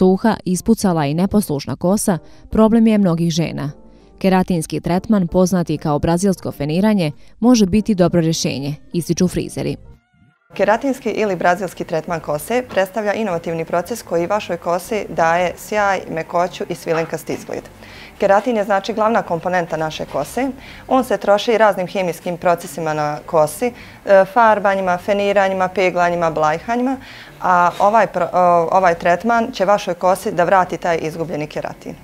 Suha, ispucala i neposlušna kosa problem je mnogih žena. Keratinski tretman, poznati kao brazilsko feniranje, može biti dobro rješenje, ističu frizeri. Keratinski ili brazilski tretman kose predstavlja inovativni proces koji vašoj kosi daje sjaj, mekoću i svilenkast izgled. Keratin je znači glavna komponenta naše kose. On se troši raznim hemijskim procesima na kosi, farbanjima, feniranjima, peglanjima, blajhanjima, a ovaj tretman će vašoj kosi da vrati taj izgubljeni keratin.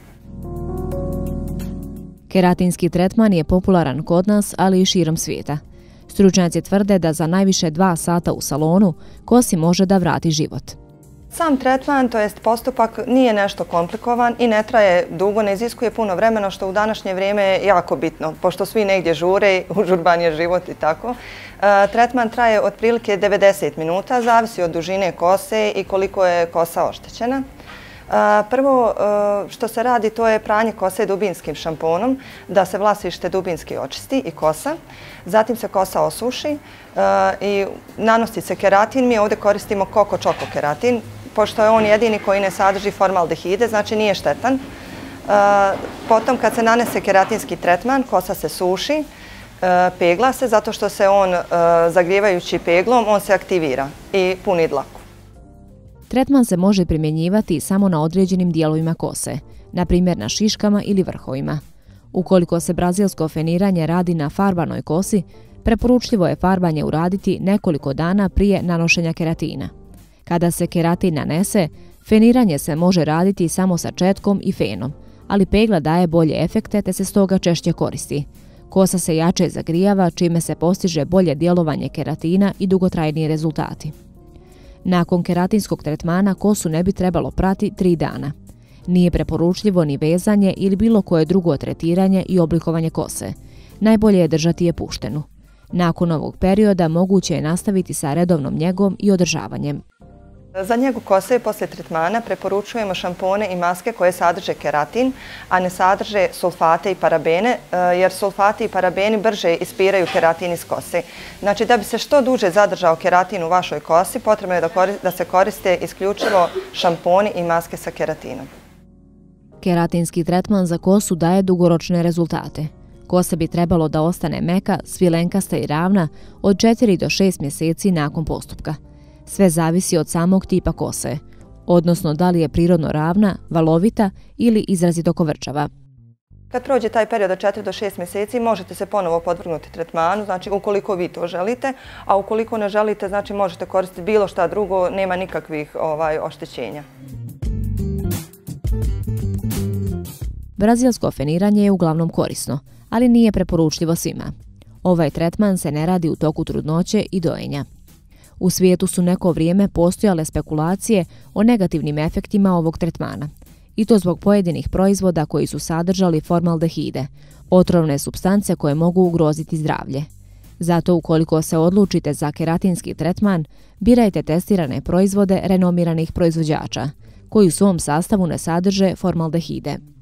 Keratinski tretman je popularan kod nas, ali i širom svijeta. Stručnjaci tvrde da za najviše 2 sata u salonu kosi može da vrati život. Sam tretman, to jest postupak, nije nešto komplikovan i ne traje dugo, ne iziskuje puno vremena, što u današnje vrijeme je jako bitno, pošto svi negdje žure, užurban je život i tako. Tretman traje otprilike 90 minuta, zavisi od dužine kose i koliko je kosa oštećena. Prvo što se radi, to je pranje kose dubinskim šamponom, da se vlasište dubinski očisti i kosa. Zatim se kosa osuši i nanosi se keratin. Mi ovdje koristimo Coco Choco keratin, pošto je on jedini koji ne sadrži formaldehide, znači nije štetan. Potom kad se nanese keratinski tretman, kosa se suši, pegla se, zato što se on zagrijevajući peglom, on se aktivira i puni dlaku. Tretman se može primjenjivati samo na određenim dijelovima kose, na primjer na šiškama ili vrhovima. Ukoliko se brazilsko feniranje radi na farbanoj kosi, preporučljivo je farbanje uraditi nekoliko dana prije nanošenja keratina. Kada se keratin nanese, feniranje se može raditi samo sa četkom i fenom, ali pegla daje bolje efekte te se stoga češće koristi. Kosa se jače zagrijava, čime se postiže bolje djelovanje keratina i dugotrajniji rezultati. Nakon keratinskog tretmana kosu ne bi trebalo prati 3 dana. Nije preporučljivo ni vezanje ili bilo koje drugo tretiranje i oblikovanje kose. Najbolje je držati je puštenu. Nakon ovog perioda moguće je nastaviti sa redovnom njegom i održavanjem. Za njegu kose poslije tretmana preporučujemo šampone i maske koje sadrže keratin, a ne sadrže sulfate i parabene, jer sulfati i parabeni brže ispiraju keratin iz kose. Znači, da bi se što duže zadržao keratin u vašoj kosi, potrebno je da se koriste isključivo šamponi i maske sa keratinom. Keratinski tretman za kosu daje dugoročne rezultate. Kosa bi trebalo da ostane meka, svilenkasta i ravna od 4 do 6 mjeseci nakon postupka. Sve zavisi od samog tipa kose, odnosno da li je prirodno ravna, valovita ili izrazito kovrčava. Kad prođe taj period od 4 do 6 mjeseci, možete se ponovo podvrgnuti tretmanu, znači ukoliko vi to želite, a ukoliko ne želite, znači možete koristiti bilo šta drugo, nema nikakvih oštećenja. Brazilsko feniranje je uglavnom korisno, ali nije preporučljivo svima. Ovaj tretman se ne radi u toku trudnoće i dojenja. U svijetu su neko vrijeme postojale spekulacije o negativnim efektima ovog tretmana, i to zbog pojedinih proizvoda koji su sadržali formaldehide, otrovne supstance koje mogu ugroziti zdravlje. Zato ukoliko se odlučite za keratinski tretman, birajte testirane proizvode renomiranih proizvođača, koji u svom sastavu ne sadrže formaldehide.